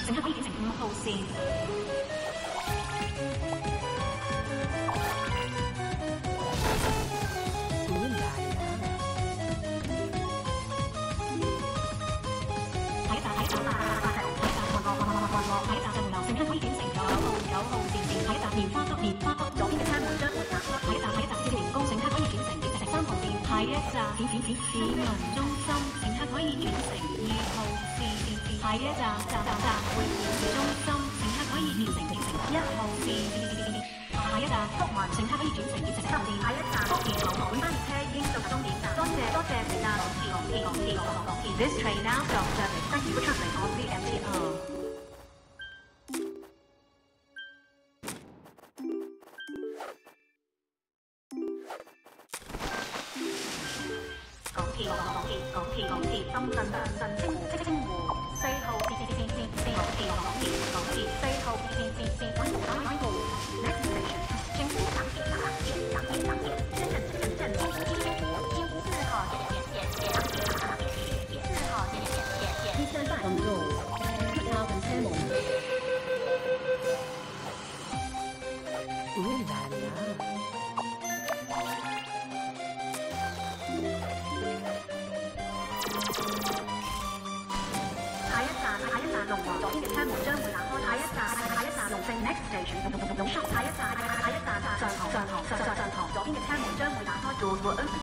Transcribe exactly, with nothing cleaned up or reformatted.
乘客可以轉乘五號線。乘客可以轉乘九號九號線線下一站棉花谷棉花谷左邊嘅餐門將會打開。下一站下一站少年宮，乘客可以轉乘轉乘三號線。下一站展展展市民中心，乘客可以轉乘二號線線線。下一站站站站會議中心，乘客可以轉乘轉乘一號線。下一站福民，乘客可以轉乘轉乘三號線。下一站福田樓本班列車已經到終點站。多謝多謝乘搭港鐵港鐵港鐵港鐵。This train now stops service. Thank you for traveling on the M T R. 港鐵港鐵港鐵港鐵深圳深圳清湖清湖四號線線線線線港鐵港鐵港鐵四號線線線港湖港湖 Next station 清湖港鐵港鐵港鐵港鐵深圳深圳清湖清湖四號線線線港鐵港鐵四號線線線線 Please stand back on the doors. Put down and turn on. 烏拉拉下一站下一站龍華左邊嘅車門將會打開。下一站下一站龍勝 Next station 龍龍龍下一站下一站上堂上堂上上堂左邊嘅車門將會打開。